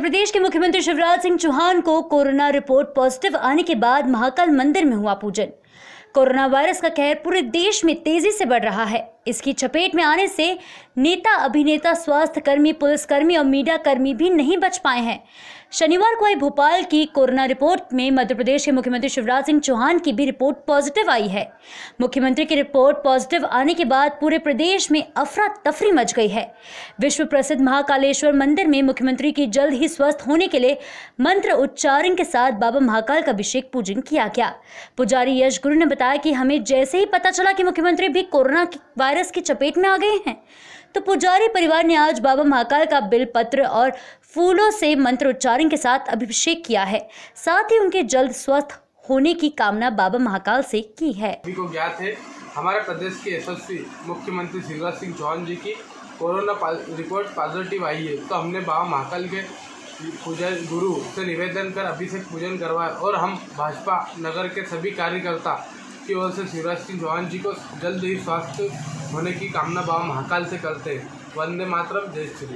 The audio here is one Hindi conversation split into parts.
प्रदेश के मुख्यमंत्री शिवराज सिंह चौहान को कोरोना रिपोर्ट पॉजिटिव आने के बाद महाकाल मंदिर में हुआ पूजन। कोरोना वायरस का कहर पूरे देश में तेजी से बढ़ रहा है। इसकी चपेट में आने से नेता, अभिनेता, स्वास्थ्य कर्मी, पुलिसकर्मी और मीडिया कर्मी भी नहीं बच पाए हैं। शनिवार को आई भोपाल की कोरोना रिपोर्ट में मध्य प्रदेश के मुख्यमंत्री शिवराज सिंह चौहान की भी रिपोर्ट पॉजिटिव आई है। मुख्यमंत्री की रिपोर्ट पॉजिटिव आने के बाद पूरे प्रदेश में अफरा तफरी मच गई है। विश्व प्रसिद्ध महाकालेश्वर मंदिर में मुख्यमंत्री की जल्द ही स्वस्थ होने के लिए मंत्र उच्चारण के साथ बाबा महाकाल का अभिषेक पूजन किया गया। पुजारी यश गुरु ने बताया कि हमें जैसे ही पता चला कि मुख्यमंत्री भी कोरोना वायरस की चपेट में आ गए हैं, तो पुजारी परिवार ने आज बाबा महाकाल का बिलपत्र और फूलों से मंत्र उच्चारण के साथ अभिषेक किया है। साथ ही उनके जल्द स्वस्थ होने की कामना बाबा महाकाल से की है। सभी को ज्ञात है, हमारे प्रदेश के यशस्वी मुख्यमंत्री शिवराज सिंह चौहान जी की कोरोना रिपोर्ट पॉजिटिव आई है, तो हमने बाबा महाकाल के पूजा गुरु से निवेदन कर अभिषेक पूजन करवाया और हम भाजपा नगर के सभी कार्यकर्ता की ओर से शिवराज सिंह चौहान जी को जल्द ही स्वास्थ्य होने की कामना बाबा महाकाल से करते हैं। वंदे मातरम, जय श्री।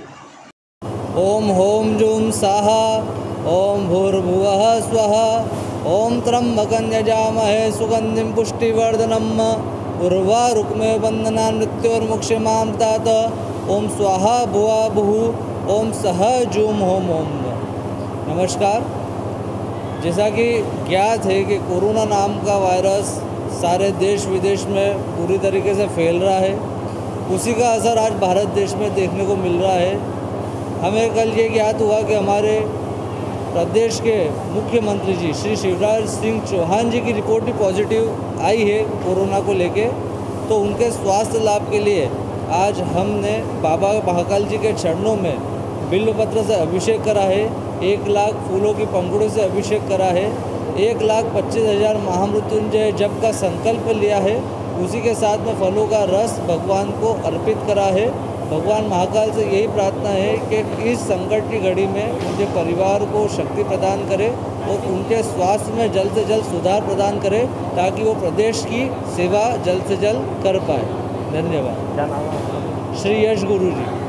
ओम होम जूम स्वाहा, ओम भूर्भुवः स्वः, ओम त्र्यंबकं यजामहे सुगंधिं पुष्टिवर्धनम् उर्वारुकमे वंदना मृत्योर्मुक्षमामृतात्। ओम स्वाहा भुवा भुः, ओम सह जूम होम ओम। नमस्कार। जैसा कि ज्ञात है कि कोरोना नाम का वायरस सारे देश विदेश में पूरी तरीके से फैल रहा है, उसी का असर आज भारत देश में देखने को मिल रहा है। हमें कल ये ज्ञात हुआ कि हमारे प्रदेश के मुख्यमंत्री जी श्री शिवराज सिंह चौहान जी की रिपोर्ट भी पॉजिटिव आई है कोरोना को लेके। तो उनके स्वास्थ्य लाभ के लिए आज हमने बाबा महाकाल जी के चरणों में बिल्वपत्र से अभिषेक करा है, 1 लाख फूलों की पंखुड़ियों से अभिषेक करा है, 1,25,000 महामृत्युंजय जप का संकल्प लिया है। उसी के साथ में फलों का रस भगवान को अर्पित करा है। भगवान महाकाल से यही प्रार्थना है कि इस संकट की घड़ी में उनके परिवार को शक्ति प्रदान करे और उनके स्वास्थ्य में जल्द से जल्द सुधार प्रदान करे, ताकि वो प्रदेश की सेवा जल्द से जल्द कर पाए। धन्यवाद। क्या नाम है? श्री यश गुरु जी।